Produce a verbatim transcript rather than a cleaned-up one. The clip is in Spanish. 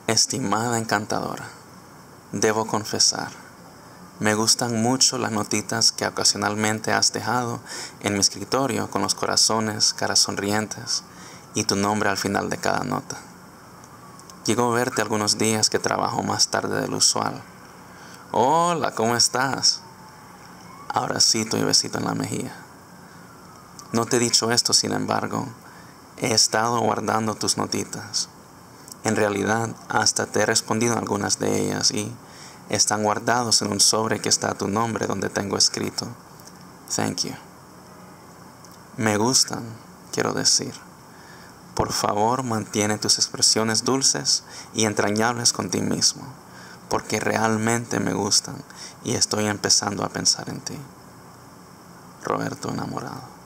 Estimada encantadora, debo confesar, me gustan mucho las notitas que ocasionalmente has dejado en mi escritorio con los corazones, caras sonrientes y tu nombre al final de cada nota. Llego a verte algunos días que trabajo más tarde del usual. Hola, ¿cómo estás? Abracito y besito en la mejilla. No te he dicho esto, sin embargo, he estado guardando tus notitas. En realidad, hasta te he respondido a algunas de ellas y están guardados en un sobre que está a tu nombre donde tengo escrito Thank you. Me gustan, quiero decir. Por favor, mantiene tus expresiones dulces y entrañables con ti mismo, porque realmente me gustan y estoy empezando a pensar en ti. Roberto enamorado.